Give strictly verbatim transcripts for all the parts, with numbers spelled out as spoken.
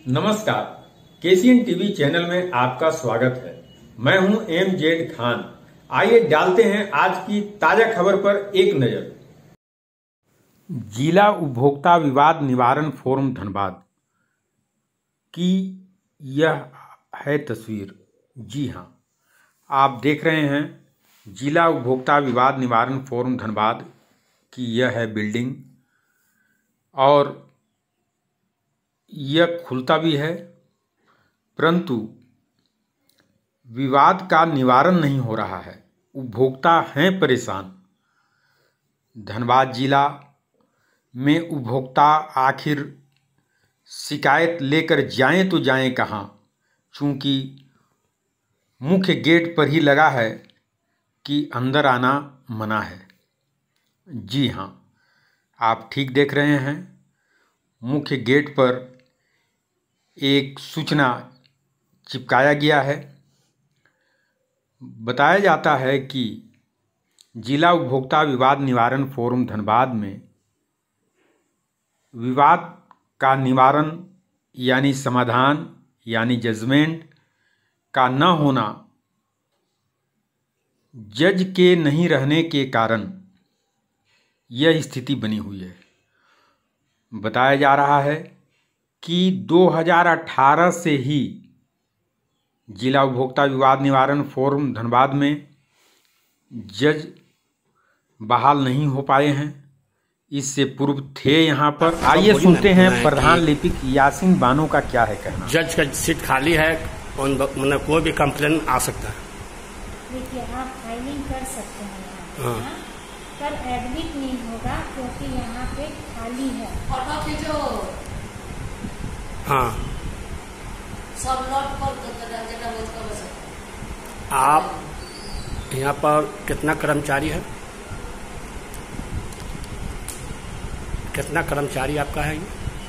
नमस्कार, KCN TV channel में आपका स्वागत है। मैं हूं एम जेड खान। आइए डालते हैं आज की ताजा खबर पर एक नजर। जिला उपभोक्ता विवाद निवारण फोरम धनबाद की यह है तस्वीर। जी हां, आप देख रहे हैं जिला उपभोक्ता विवाद निवारण फोरम धनबाद की यह है बिल्डिंग, और यह खुलता भी है, परंतु विवाद का निवारण नहीं हो रहा है। उपभोक्ता हैं परेशान। धनबाद जिला में उपभोक्ता आखिर शिकायत लेकर जाएं तो जाएं कहां, चूंकि मुख्य गेट पर ही लगा है कि अंदर आना मना है। जी हां, आप ठीक देख रहे हैं, मुख्य गेट पर एक सूचना चिपकाया गया है। बताया जाता है कि जिला उपभोक्ता विवाद निवारण फोरम धनबाद में विवाद का निवारण यानी समाधान यानी जजमेंट का न होना, जज के नहीं रहने के कारण यह स्थिति बनी हुई है। बताया जा रहा है कि दो हज़ार अठारह से ही जिला उपभोक्ता विवाद निवारण फोरम धनबाद में जज बहाल नहीं हो पाए हैं। इससे पूर्व थे यहाँ पर। आइए सुनते हैं प्रधान लिपिक यासीन बानो का क्या है कहना। जज का सीट खाली है, मतलब कोई भी कंप्लेन आ सकता है। देखिए, आप फाइलिंग कर सकते हैं यहाँ, हाँ। पर एडमिट नहीं होगा क्योंकि यहाँ पे खाली है। और बाकी जो हाँ सब लॉट पर आप यहाँ पर कितना कर्मचारी है, कितना कर्मचारी आपका है?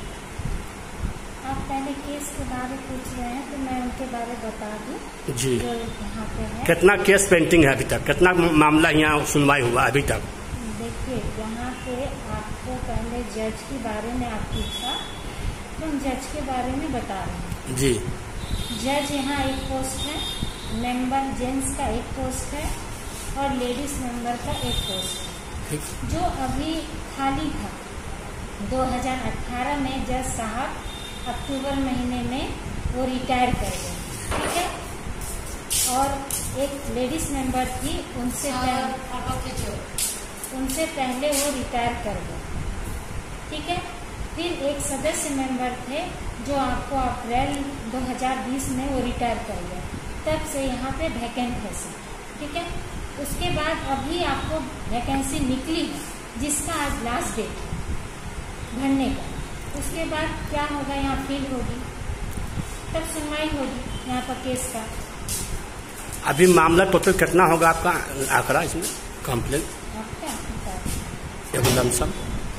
आप पहले केस के बारे में पूछ रहे हैं तो मैं उनके बारे में बता दूं जी। जो यहाँ पे है, कितना केस पेंटिंग है अभी तक, कितना मामला यहाँ सुनवाई हुआ अभी तक? देखिए, यहाँ पे आपको पहले जज के बारे में आप पूछा तो हम जज के बारे में बता रहे हैं जी। जज यहाँ एक पोस्ट है, मेंबर जेंट्स का एक पोस्ट है और लेडीज मेंबर का एक पोस्ट है, जो अभी खाली था। दो हज़ार अठारह में जज साहब अक्टूबर महीने में वो रिटायर कर गए, ठीक है। और एक लेडीज मेंबर थी, उनसे पहले उनसे पहले वो रिटायर कर गए, ठीक है। फिर एक सदस्य मेंबर थे जो आपको अप्रैल दो हज़ार बीस में वो रिटायर कर गए, तब से यहाँ पे वैकेंट है सर, ठीक है। उसके बाद अभी आपको वैकेंसी निकली है जिसका आज लास्ट डेट है भरने का। उसके बाद क्या होगा, यहाँ फिल होगी, तब सुनवाई होगी यहाँ पर केस का। अभी मामला टोटल कितना होगा आपका आंकड़ा इसमें कंप्लेन? आपका एकदम सब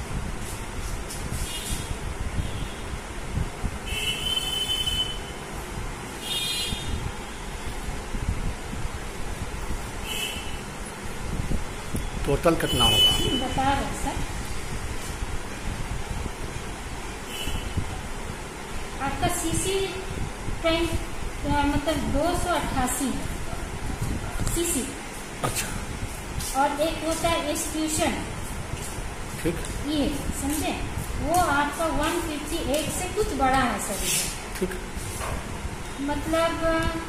टोटल कितना होगा बता रहे सर। आपका सीसी ट्रेंड मतलब दो सौ अट्ठासी है सीसी। अच्छा। और एक होता है एक्सक्यूशन, ठीक, ये समझे, वो आपका एक सौ अट्ठावन से कुछ बड़ा है सर, ठीक। मतलब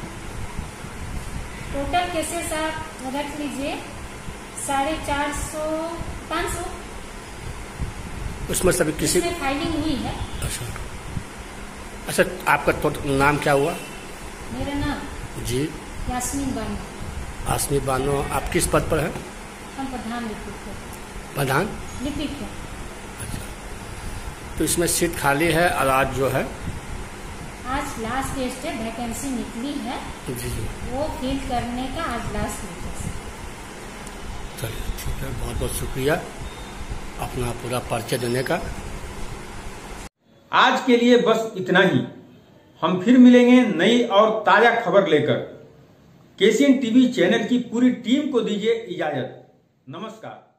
टोटल केसेस आप रख लीजिए साढ़े चार सौ पाँच सौ उसमें सभी किसी फाइलिंग हुई है। अच्छा अच्छा, आपका तो नाम क्या हुआ? मेरा नाम जी यास्मीन बानो। यास्मीन बानो, आप किस पद पर है? हम प्रधान लिपिक है। प्रधान लिपिक है। अच्छा, तो इसमें सीट खाली है और आज जो है आज लास्ट डेट है, वैकेंसी निकली है जी जी, वो फिल करने का आज लास्ट डेट है। चलिए ठीक है, बहुत बहुत शुक्रिया अपना पूरा परिचय देने का। आज के लिए बस इतना ही। हम फिर मिलेंगे नई और ताजा खबर लेकर। केसीएन टीवी चैनल की पूरी टीम को दीजिए इजाजत। नमस्कार।